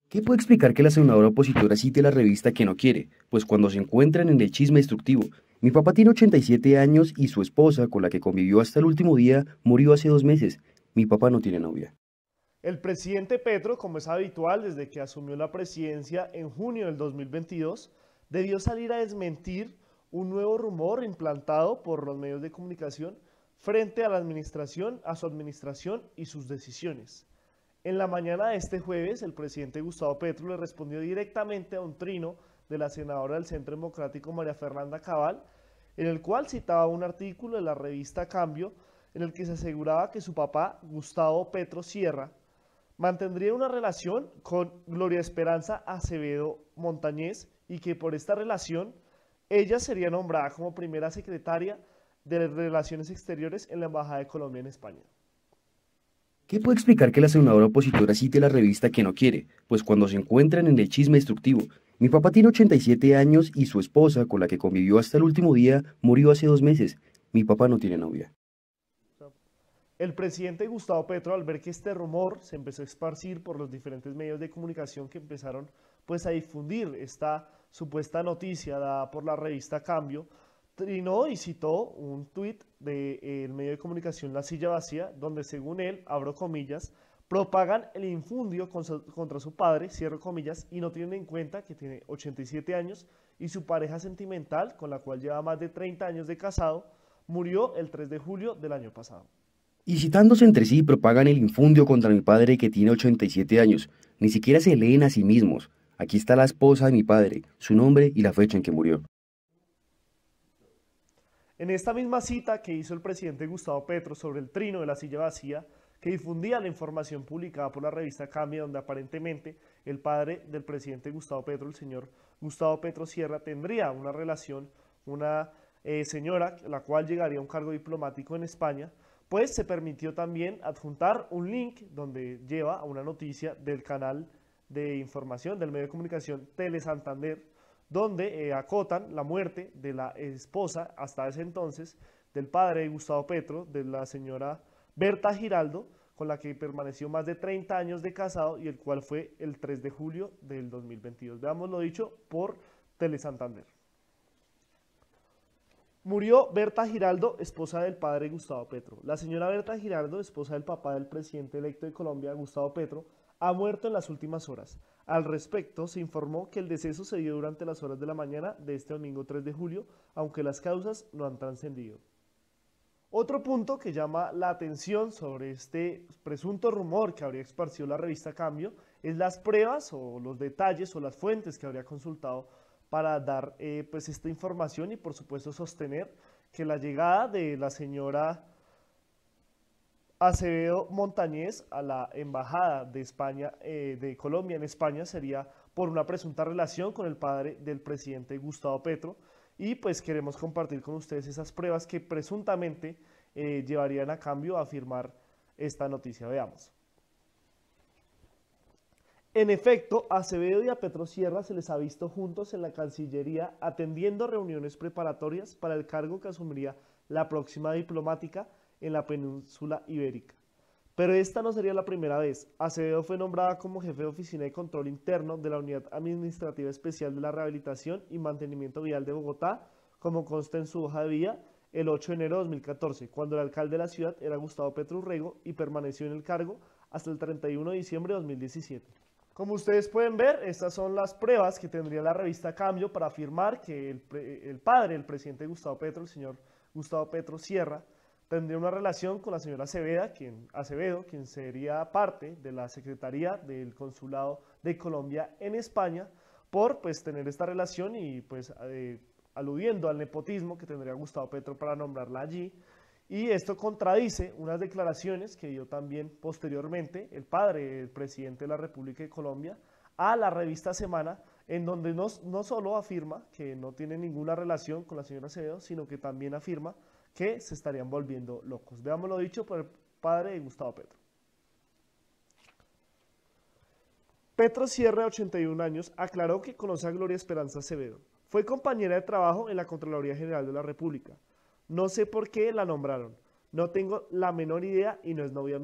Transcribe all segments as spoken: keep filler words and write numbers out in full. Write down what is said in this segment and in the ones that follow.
¿Qué puede explicar que la senadora opositora cite la revista que no quiere? Pues cuando se encuentran en el chisme destructivo. Mi papá tiene ochenta y siete años y su esposa, con la que convivió hasta el último día, murió hace dos meses. Mi papá no tiene novia. El presidente Petro, como es habitual desde que asumió la presidencia en junio del dos mil veintidós, debió salir a desmentir un nuevo rumor implantado por los medios de comunicación frente a la administración, a su administración y sus decisiones. En la mañana de este jueves, el presidente Gustavo Petro le respondió directamente a un trino de la senadora del Centro Democrático María Fernanda Cabal, en el cual citaba un artículo de la revista Cambio, en el que se aseguraba que su papá, Gustavo Petro Sierra, mantendría una relación con Gloria Esperanza Acevedo Montañez y que por esta relación ella sería nombrada como primera secretaria de Relaciones Exteriores en la Embajada de Colombia en España. ¿Qué puede explicar que la senadora opositora cite la revista que no quiere? Pues cuando se encuentran en el chisme destructivo. Mi papá tiene ochenta y siete años y su esposa, con la que convivió hasta el último día, murió hace dos meses. Mi papá no tiene novia. El presidente Gustavo Petro, al ver que este rumor se empezó a esparcir por los diferentes medios de comunicación que empezaron pues a difundir esta supuesta noticia dada por la revista Cambio, trinó y citó un tuit del medio de comunicación La Silla Vacía, donde según él, abro comillas, propagan el infundio contra su padre, cierro comillas, y no tienen en cuenta que tiene ochenta y siete años y su pareja sentimental, con la cual lleva más de treinta años de casado, murió el tres de julio del año pasado. Y citándose entre sí propagan el infundio contra mi padre que tiene ochenta y siete años. Ni siquiera se leen a sí mismos. Aquí está la esposa de mi padre, su nombre y la fecha en que murió. En esta misma cita que hizo el presidente Gustavo Petro sobre el trino de La Silla Vacía, que difundía la información publicada por la revista Cambio, donde aparentemente el padre del presidente Gustavo Petro, el señor Gustavo Petro Sierra, tendría una relación, una eh, señora, la cual llegaría a un cargo diplomático en España, pues se permitió también adjuntar un link donde lleva a una noticia del canal de información del medio de comunicación Tele Santander, donde eh, acotan la muerte de la esposa, hasta ese entonces, del padre de Gustavo Petro, de la señora Berta Giraldo, con la que permaneció más de treinta años de casado y el cual fue el tres de julio del dos mil veintidós. Veamos lo dicho por Tele Santander. Murió Berta Giraldo, esposa del padre Gustavo Petro. La señora Berta Giraldo, esposa del papá del presidente electo de Colombia, Gustavo Petro, ha muerto en las últimas horas. Al respecto, se informó que el deceso se dio durante las horas de la mañana de este domingo tres de julio, aunque las causas no han trascendido. Otro punto que llama la atención sobre este presunto rumor que habría esparcido la revista Cambio es las pruebas o los detalles o las fuentes que habría consultado para dar eh, pues esta información y por supuesto sostener que la llegada de la señora Acevedo Montañez a la embajada de España, eh, de Colombia en España sería por una presunta relación con el padre del presidente Gustavo Petro y pues queremos compartir con ustedes esas pruebas que presuntamente eh, llevarían a Cambio a afirmar esta noticia. Veamos. En efecto, a Acevedo y a Petro Sierra se les ha visto juntos en la Cancillería atendiendo reuniones preparatorias para el cargo que asumiría la próxima diplomática en la península ibérica. Pero esta no sería la primera vez. Acevedo fue nombrada como jefe de oficina de control interno de la Unidad Administrativa Especial de la Rehabilitación y Mantenimiento Vial de Bogotá, como consta en su hoja de vida, el ocho de enero de dos mil catorce, cuando el alcalde de la ciudad era Gustavo Petro Urrego y permaneció en el cargo hasta el treinta y uno de diciembre de dos mil diecisiete. Como ustedes pueden ver, estas son las pruebas que tendría la revista Cambio para afirmar que el, el padre del presidente Gustavo Petro, el señor Gustavo Petro Sierra, tendría una relación con la señora Acevedo, quien, Acevedo, quien sería parte de la Secretaría del Consulado de Colombia en España, por pues tener esta relación y pues eh, aludiendo al nepotismo que tendría Gustavo Petro para nombrarla allí. Y esto contradice unas declaraciones que dio también posteriormente el padre del presidente de la República de Colombia a la revista Semana, en donde no, no solo afirma que no tiene ninguna relación con la señora Acevedo, sino que también afirma que se estarían volviendo locos. Veamos lo dicho por el padre de Gustavo Petro. Petro Sierra, de ochenta y un años, aclaró que conoce a Gloria Esperanza Acevedo. Fue compañera de trabajo en la Contraloría General de la República. No sé por qué la nombraron. No tengo la menor idea y no es novia mía.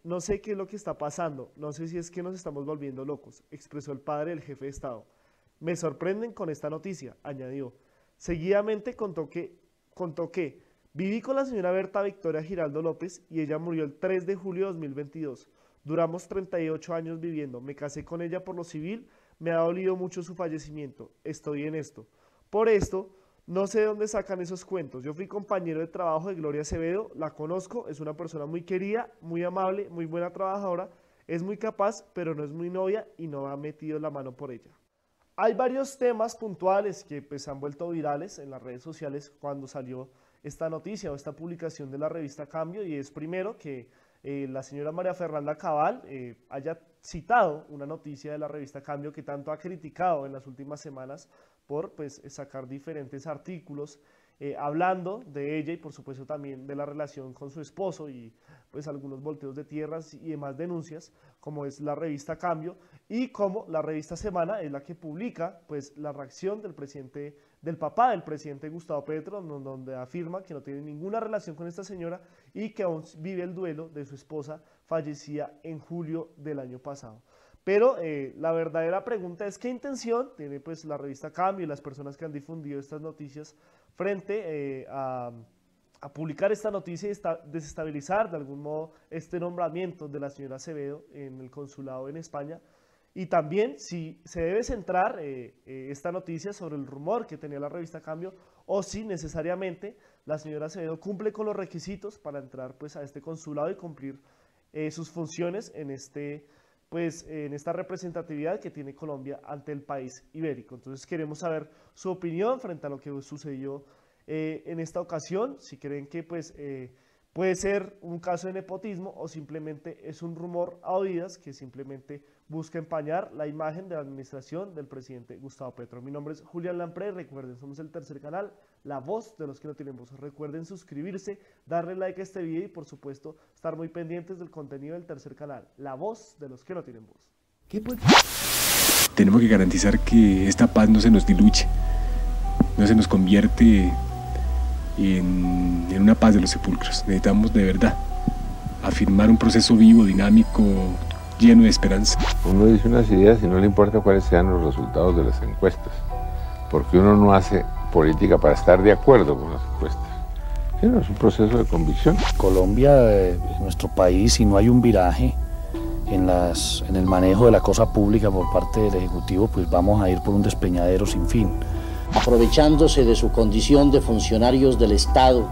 no sé qué es lo que está pasando, no sé si es que nos estamos volviendo locos, expresó el padre del jefe de Estado. Me sorprenden con esta noticia, añadió. Seguidamente contó que, contó que viví con la señora Berta Victoria Giraldo López y ella murió el tres de julio de dos mil veintidós. Duramos treinta y ocho años viviendo, me casé con ella por lo civil, me ha dolido mucho su fallecimiento, estoy en esto. Por esto, no sé de dónde sacan esos cuentos. Yo fui compañero de trabajo de Gloria Acevedo, la conozco, es una persona muy querida, muy amable, muy buena trabajadora, es muy capaz, pero no es muy novia y no ha metido la mano por ella. Hay varios temas puntuales que pues, han vuelto virales en las redes sociales cuando salió esta noticia o esta publicación de la revista Cambio, y es primero que eh, la señora María Fernanda Cabal eh, haya citado una noticia de la revista Cambio que tanto ha criticado en las últimas semanas por pues, sacar diferentes artículos eh, hablando de ella y por supuesto también de la relación con su esposo y pues algunos volteos de tierras y demás denuncias, como es la revista Cambio, y como la revista Semana es la que publica pues la reacción del presidente, del papá del presidente Gustavo Petro, donde afirma que no tiene ninguna relación con esta señora y que aún vive el duelo de su esposa fallecida en julio del año pasado. Pero eh, la verdadera pregunta es qué intención tiene pues la revista Cambio y las personas que han difundido estas noticias frente eh, a, a publicar esta noticia y esta, desestabilizar de algún modo este nombramiento de la señora Acevedo en el consulado en España. Y también si se debe centrar eh, eh, esta noticia sobre el rumor que tenía la revista Cambio o si necesariamente la señora Acevedo cumple con los requisitos para entrar pues, a este consulado y cumplir eh, sus funciones en, este, pues, en esta representatividad que tiene Colombia ante el país ibérico. Entonces queremos saber su opinión frente a lo que sucedió eh, en esta ocasión, si creen que pues, eh, puede ser un caso de nepotismo o simplemente es un rumor a oídas que simplemente busca empañar la imagen de la administración del presidente Gustavo Petro. Mi nombre es Julián Lamprey, recuerden, somos el Tercer Canal, la voz de los que no tienen voz. Recuerden suscribirse, darle like a este video y por supuesto estar muy pendientes del contenido del Tercer Canal, la voz de los que no tienen voz. ¿Qué puede... Tenemos que garantizar que esta paz no se nos diluye, no se nos convierte en, en una paz de los sepulcros. Necesitamos de verdad afirmar un proceso vivo, dinámico, lleno de esperanza. Uno dice unas ideas y no le importa cuáles sean los resultados de las encuestas, porque uno no hace política para estar de acuerdo con las encuestas, sino es un proceso de convicción. Colombia eh, es nuestro país y no hay un viraje en, las, en el manejo de la cosa pública por parte del Ejecutivo, pues vamos a ir por un despeñadero sin fin. Aprovechándose de su condición de funcionarios del Estado,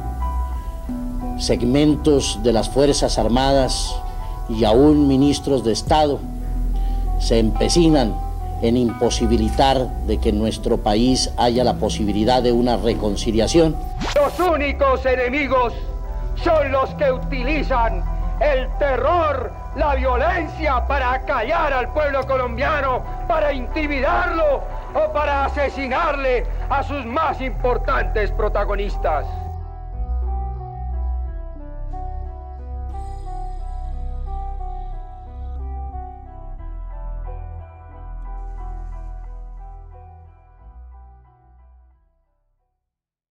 segmentos de las Fuerzas Armadas y aún ministros de Estado se empecinan en imposibilitar de que en nuestro país haya la posibilidad de una reconciliación. Los únicos enemigos son los que utilizan el terror, la violencia para acallar al pueblo colombiano, para intimidarlo o para asesinarle a sus más importantes protagonistas.